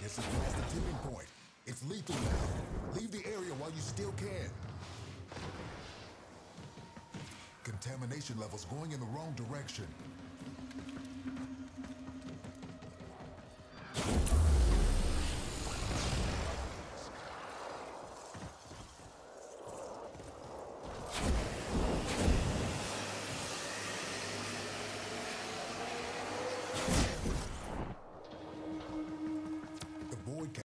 has surpassed the tipping point. It's lethal now. Leave the area while you still can. Contamination levels going in the wrong direction.